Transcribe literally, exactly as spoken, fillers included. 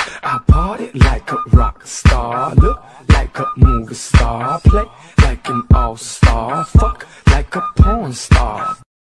I party like a rock star, look like a movie star, play like an all-star, fuck like a porn star.